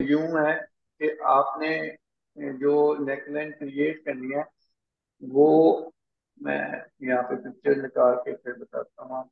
यूं है कि आपने जो नेकलाइन क्रिएट करनी है वो, मैं यहाँ पे पिक्चर निकाल के फिर बताता हूँ।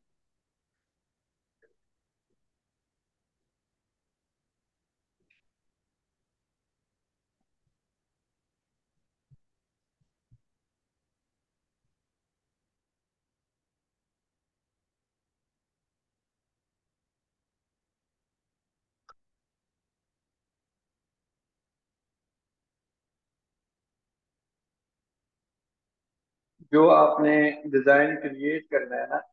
जो आपने डिजाइन क्रिएट करना है ना,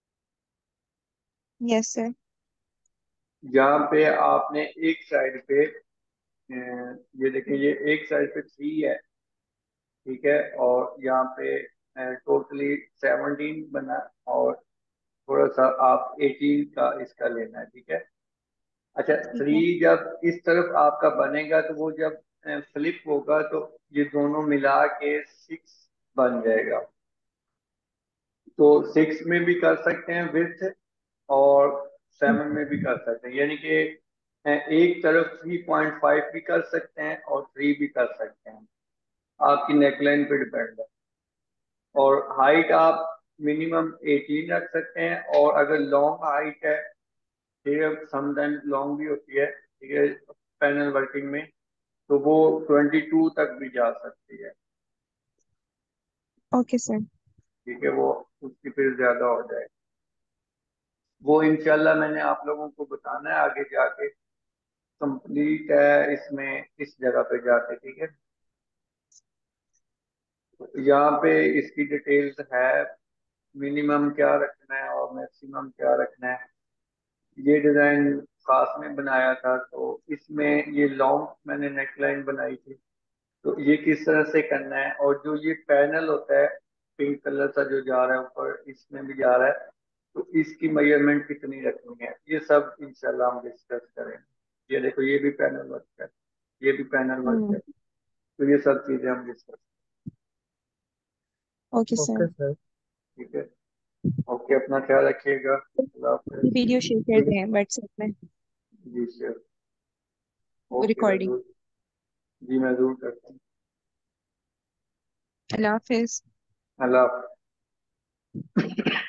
यस सर। यहाँ पे आपने एक साइड पे ये देखिए, ये एक साइड पे 3 है, ठीक है, और यहाँ पे टोटली 17 बना, और थोड़ा सा आप 18 का इसका लेना है, ठीक है। अच्छा, ठीक 3 है। जब इस तरफ आपका बनेगा तो वो जब फ्लिप होगा तो ये दोनों मिला के 6 बन जाएगा। तो 6 में भी कर सकते हैं विथ, और 7 में भी कर सकते हैं, यानी कि एक तरफ 3.5 भी कर सकते हैं और 3 भी कर सकते हैं, आपकी नेकलाइन पे डिपेंड है। और हाइट आप मिनिमम 18 रख सकते हैं, और अगर लॉन्ग हाइट है, ठीक है, समटाइम लॉन्ग भी होती है, ठीक है, पैनल वर्किंग में, तो वो 22 तक भी जा सकती है, ओके सर। ठीक है, वो उसकी फिर ज्यादा हो जाए। वो इंशाल्लाह मैंने आप लोगों को बताना है आगे जाके, कंप्लीट है इसमें इस जगह पे जाके, ठीक है। तो यहाँ पे इसकी डिटेल्स है, मिनिमम क्या रखना है और मैक्सिमम क्या रखना है। ये डिजाइन खास में बनाया था, तो इसमें ये लॉन्ग मैंने नेकलाइन बनाई थी, तो ये किस तरह से करना है, और जो ये पैनल होता है पिंक कलर का जो जा रहा है ऊपर, इसमें भी जा रहा है, तो इसकी मेजरमेंट कितनी रखनी है, ये सब इंशाल्लाह हम डिस्कस करेंगे। ये देखो, ये भी पैनल वर्क है, ये भी पैनल वर्क है, हम्म। तो ये सब चीजें हम discuss. Okay sir. Okay sir, ठीक है। ओके, अपना ख्याल रखिएगा, अल्लाह हाफिज। वीडियो शेयर कर दें व्हाट्सएप में, जी सर। Okay recording. जरूर। जी मैं जरूर करता हूँ। अल्लाह हाफिज। अल्लाह हाफिज।